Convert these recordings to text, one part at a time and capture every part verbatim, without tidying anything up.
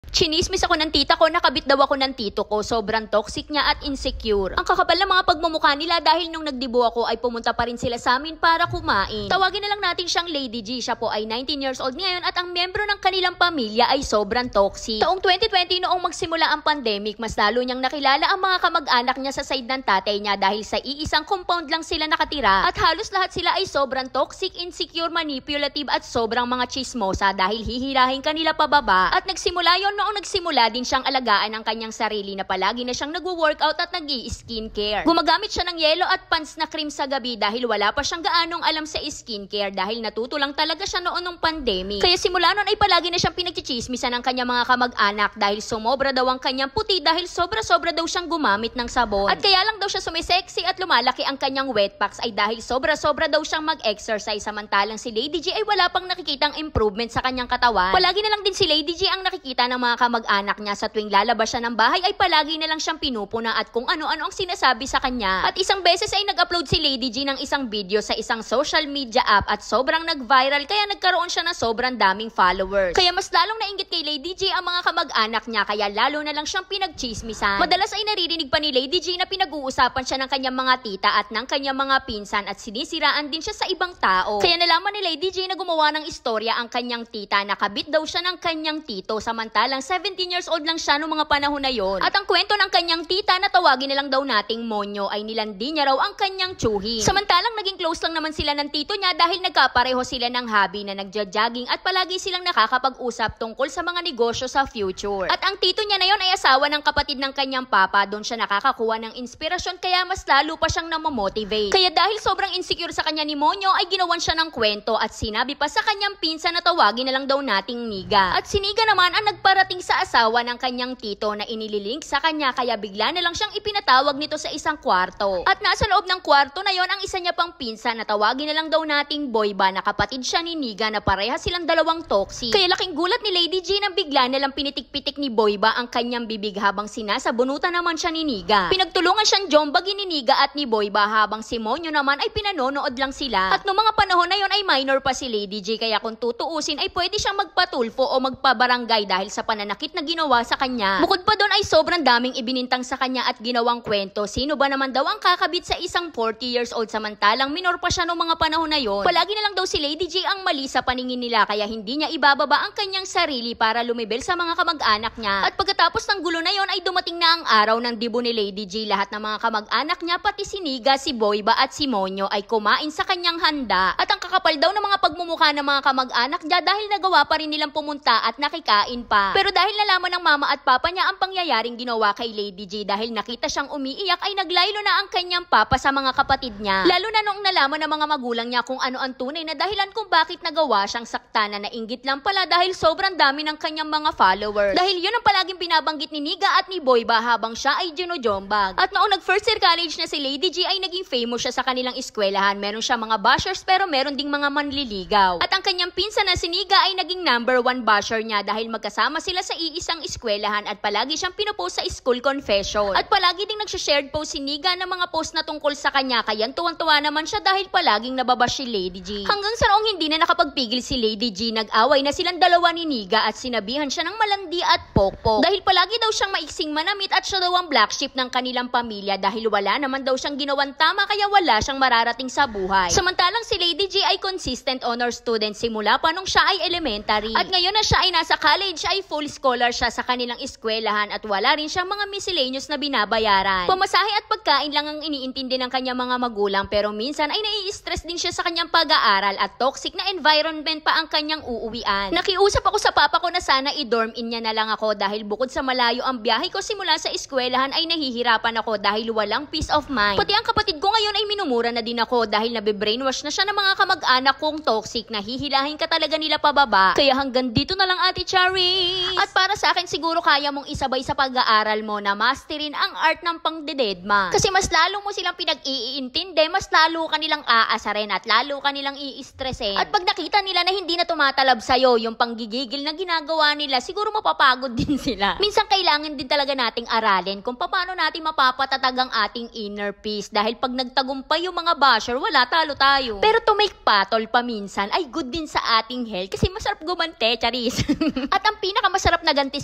Chinismis ako ng tita ko, nakabit daw ako ng tito ko. Sobrang toxic niya at insecure. Ang kakapal ng mga pagmumukha nila dahil nung nagdibo ako ay pumunta pa rin sila sa amin para kumain. Tawagin na lang natin siyang Lady G. Siya po ay nineteen years old ngayon at ang miyembro ng kanilang pamilya ay sobrang toxic. Taong twenty twenty noong magsimula ang pandemic, mas lalo niyang nakilala ang mga kamag-anak niya sa side ng tatay niya dahil sa iisang compound lang sila nakatira at halos lahat sila ay sobrang toxic, insecure, manipulative at sobrang mga chismosa dahil hihirahin kanila pababa at nagsimula yon noong nagsimula din siyang alagaan ang kanyang sarili na palagi na siyang nagwo-workout at nag-i-skincare. Gumagamit siya ng yellow at pants na cream sa gabi dahil wala pa siyang gaanong alam sa skincare dahil natuto lang talaga siya noon ng pandemic. Kaya simula noon ay palagi na siyang pinagchichismisan ng kanyang mga kamag-anak dahil sumobra daw ang kanyang puti dahil sobra-sobra daw siyang gumamit ng sabon. At kaya lang daw siya sumisexy at lumalaki ang kanyang wet packs ay dahil sobra-sobra daw siyang mag-exercise samantalang si Lady G ay wala pang nakikitang improvement sa kanyang katawan. Palagi na lang din si Lady G ang nakikita ng mga kamag-anak niya sa tuwing lalabas siya ng bahay ay palagi na lang siyang pinupuna at kung ano-ano ang sinasabi sa kanya. At isang beses ay nag-upload si Lady G ng isang video sa isang social media app at sobrang nag-viral kaya nagkaroon siya ng sobrang daming followers. Kaya mas lalong nainggit kay Lady G ang mga kamag-anak niya kaya lalo na lang siyang pinagchismisan. Madalas ay naririnig pa ni Lady G na pinag-uusapan siya ng kanyang mga tita at ng kanyang mga pinsan at sinisiraan din siya sa ibang tao. Kaya nalaman ni Lady G na gumawa ng istorya ang kanyang tita na kabit daw siya ng kanyang tito samantalang seventeen years old lang siya noong mga panahon na yon. At ang kwento ng kanyang tita na tawagin na lang daw nating Monyo ay nilandi niya raw ang kanyang tsuhin. Samantalang naging close lang naman sila ng tito niya dahil nagkapareho sila ng hobby na nagja-jogging at palagi silang nakakapag-usap tungkol sa mga negosyo sa future. At ang tito niya na yon ay asawa ng kapatid ng kanyang papa, doon siya nakakakuha ng inspirasyon kaya mas lalo pa siyang namomotivate. Kaya dahil sobrang insecure sa kanya ni Monyo ay ginawan siya ng kwento at sinabi pa sa kanyang pinsan na tawagin na lang daw nating Niga. At si Niga naman ang nagparating sa asawa ng kanyang tito na inililink sa kanya kaya bigla na lang siyang ipinatawag nito sa isang kwarto. At nasa loob ng kwarto na yon ang isa niya pang pinsan na tawagin na lang daw nating Boyba na kapatid siya ni Niga na pareha silang dalawang toxic. Kaya laking gulat ni Lady G na bigla na lang pinitik-pitik ni Boyba ang kanyang bibig habang sinasabunutan naman siya ni Niga. Pinagtulungan siyang jombagin ni Niga at ni Boyba habang si Monyo naman ay pinanonood lang sila. At noong mga panahon na yon ay minor pa si Lady G kaya kung tutuusin ay pwede siyang magpatulfo o magpabarangay dahil sa pananakit na ginawa sa kanya. Bukod pa doon ay sobrang daming ibinintang sa kanya at ginawang kwento. Sino ba naman daw ang kakabit sa isang forty years old samantalang minor pa siya noong mga panahon na yon? Palagi na lang daw si Lady G ang mali sa paningin nila kaya hindi niya ibababa ang kanyang sarili para lumibel sa mga kamag-anak niya. At pagkatapos ng gulo na yon ay dumating na ang araw ng dibo ni Lady G. Lahat ng mga kamag-anak niya pati si Niga, si Boyba at si Monyo ay kumain sa kanyang handa. At ang kakapal daw ng mga pagmumukha ng mga kamag-anak niya dahil nagawa pa rin nilang pumunta at nakikain pa. Pero dahil nalaman ng mama at papa niya ang pangyayaring ginawa kay Lady G dahil nakita siyang umiiyak ay naglaylo na ang kanyang papa sa mga kapatid niya. Lalo na noong nalaman ng mga magulang niya kung ano ang tunay na dahilan kung bakit nagawa siyang sakta na nainggit lang pala dahil sobrang dami ng kanyang mga followers. Dahil yun ang palaging binabanggit ni Niga at ni Boyba habang siya ay ginojombag. At noong nag first year college na si Lady G ay naging famous siya sa kanilang eskwelahan. Meron siya mga bashers pero meron ding mga manliligaw. At ang kanyang pinsan na si Niga ay naging number one basher niya dahil magkasama sila sa iisang eskwelahan at palagi siyang pinopost sa school confession. At palagi ding nagsha-shared post si Niga ng mga post na tungkol sa kanya kaya tuwang-tuwa naman siya dahil palaging nababash si Lady G. Hanggang sa noong hindi na nakapagpigil si Lady G, nag-away na silang dalawa ni Niga at sinabihan siya ng malandi at pokpok. Dahil palagi daw siyang maiksing manamit at siya daw ang black sheep ng kanilang pamilya dahil wala naman daw siyang ginawang tama kaya wala siyang mararating sa buhay. Samantalang si Lady G ay consistent honor student simula pa nung siya ay elementary. At ngayon na siya ay nasa college ay full scholar siya sa kanilang eskwelahan at wala rin siyang mga miscellaneous na binabayaran. Pamasahe at pagkain lang ang iniintindi ng kanyang mga magulang pero minsan ay nai-stress din siya sa kanyang pag-aaral at toxic na environment pa ang kanyang uuwian. Nakiusap ako sa papa ko na sana i-dorm in niya na lang ako dahil bukod sa malayo ang biyahe ko simula sa eskwelahan ay nahihirapan ako dahil walang peace of mind. Pati ang kapatid ko ngayon ay minumura na din ako dahil nabe-brainwash na siya ng mga kamag-anak kong toxic na hihilahin ka talaga nila pababa. Kaya hanggang dito na lang Ate Charis. At para sa akin siguro kaya mong isabay sa pag-aaral mo na masterin ang art ng pangdededma. Kasi mas lalo mo silang pinag-iintindi, mas lalo ka nilang aasarin at lalo ka nilang i-stressin. At pag nakita nila na hindi na tumatalab sa'yo yung panggigigil na ginagawa nila, siguro mapapagod din sila. Minsan kailangan din talaga nating aralin kung paano natin mapapatatag ang ating inner peace dahil pag nagtagumpay yung mga basher, wala talo tayo. Pero to make patol paminsan ay good din sa ating health kasi masarap gumante, charis. At ang pinakamasarap na ganti sa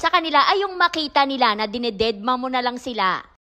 sa kanila ay yung makita nila na dinededma mo na lang sila.